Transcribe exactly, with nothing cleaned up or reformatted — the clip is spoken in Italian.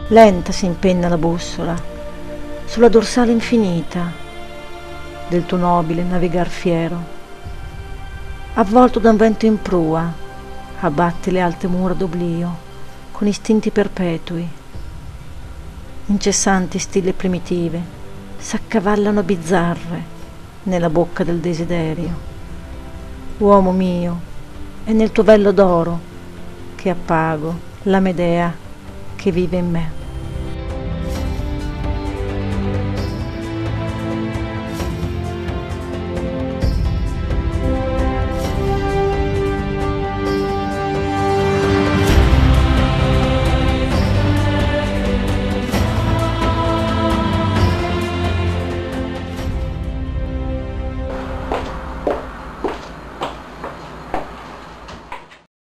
Lenta si impenna la bussola sulla dorsale infinita del tuo nobile navigar fiero. Avvolto da un vento in prua, abbatti le alte mura d'oblio con istinti perpetui. Incessanti stille primitive s'accavallano bizzarre nella bocca del desiderio. Uomo mio, è nel tuo vello d'oro che appago la Medea che vive in me.